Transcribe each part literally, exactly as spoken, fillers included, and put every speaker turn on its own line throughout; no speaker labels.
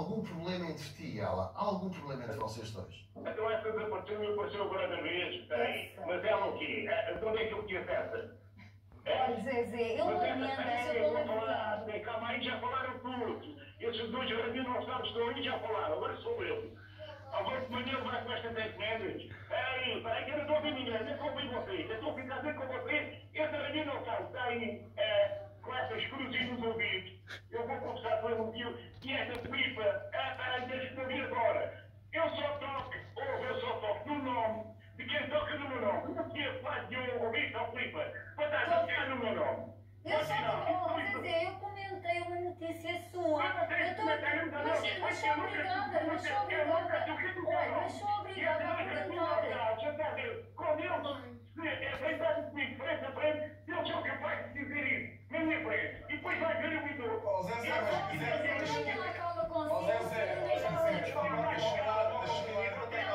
algum problema entre ti e ela? Há algum problema entre vocês dois?
Então essa desapareceu e apareceu agora da vez. Tem. Mas ela o quê? De onde é que eu conheço essa?
Olha, Zezé, eu lamento, mas eu vou falar.
Calma aí, já falaram tudo. Esses dois dinossauros estão aí já falaram. Agora sou eu. Agora de manhã vai com estas encomendas. Peraí, peraí, que eu não estou a ouvir ninguém. Eu estou a ouvir vocês. Eu estou a ficar a ver com vocês. Esse dinossauro está aí é, com essas cruzes nos ouvidos. Eu vou confessar para um tio que essa pipa, peraí, deixa-me ouvir agora. Eu só toco, ou eu só toco no nome de quem toca no meu nome. O que faz de eu ouvir essa pipa para dar a tocar no meu nome?
Eu só digo, Zezé, eu comentei uma notícia sua. Eu estou mas, mas sou obrigada, mas sou obrigada. Olha, mas sou obrigada a comentar.
Já está a ver, com eles, é sentado comigo, frente a frente, eles são capazes de dizer isso, na minha frente. E depois vai ver o idoso.
Ó Zé Zé, mas Zé
Tenha lá calma consigo.
Ó Zé Zé, Zé Zé, desculpa, deixa-me falar, deixa-me falar, não tem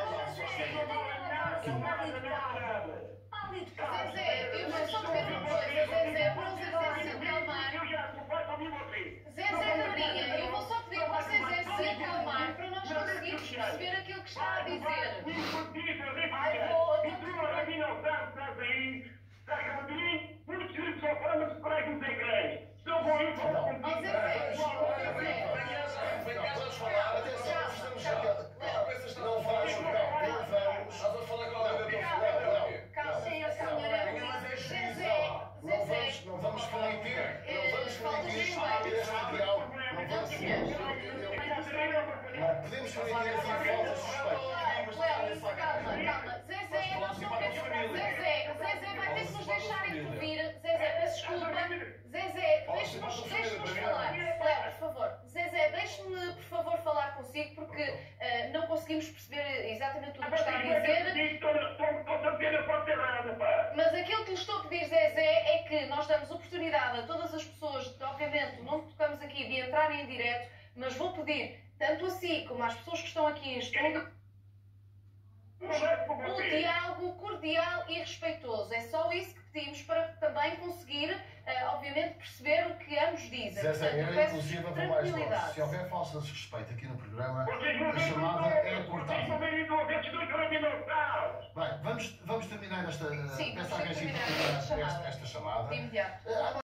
Zezé, eu vou só pedir uma coisa, Zezé, para o Zezé se acalmar. Zezé da Marinha, eu vou só pedir para o Zezé se acalmar para nós conseguirmos perceber aquilo que está a dizer.
Ai, vou,
E tu, Raminho, estás aí, estás a ouvir? Muitos livros só falam de pregos nos ecrãs. Estou com isso, vou
Ó Zezé, Zezé.
Vem cá, vamos falar, atenção, estamos já. Não vais, não, não vamos. Estás a falar com a minha filha.
Calma, senhora. Zezé,
Não
Zezé.
vamos, não vamos permitir, não vamos permitir este diálogo. Não vamos, não podemos permitir assim faltas de respeito.
Léo, calma, calma. Zezé, nós não queremos. Zezé, Zezé vai ter que nos deixar intervir. Zezé, peço desculpa. Zezé, deixe-nos deixe-nos falar. Léo, por favor. Zezé, deixe-me, por favor, falar consigo, porque uh, não conseguimos perceber exatamente tudo o que está a dizer. Mas aquilo que lhe estou a pedir, Zezé, é que nós damos oportunidade a todas as pessoas, de, obviamente, não tocamos aqui de entrarem em direto, mas vou pedir, tanto a si como às pessoas que estão aqui em estúdio, um diálogo cordial e respeitoso. É só isso que pedimos para também conseguir, uh, obviamente, perceber o que ambos dizem.
Zé Zé,
Portanto,
eu
peço
inclusive vou mais longe.
tranquilidade.
Se houver falsa desrespeito aqui no programa, a chamada é cortada. Bem, vamos, vamos terminar esta.
Sim,
Peço
vamos
a alguém
terminar
terminar
esta chamada.
esta, esta chamada.
De imediato.
Ah,